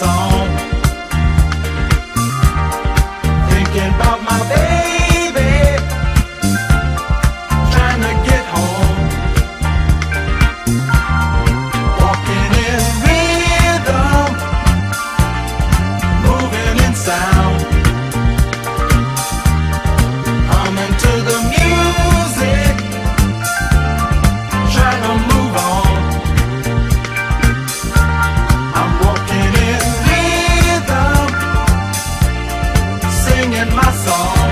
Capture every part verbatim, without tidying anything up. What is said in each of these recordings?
song, thinking about my baby, trying to get home, walking in rhythm, moving in sound, humming to the music, trying to move on. I'm walking in rhythm, singing my song,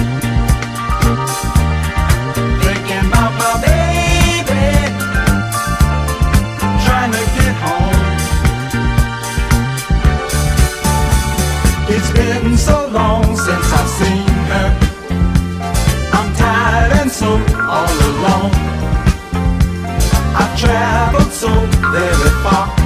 thinking about my baby, trying to get home. It's been so long since I've seen her, I'm tired and so all alone. I've traveled so very far,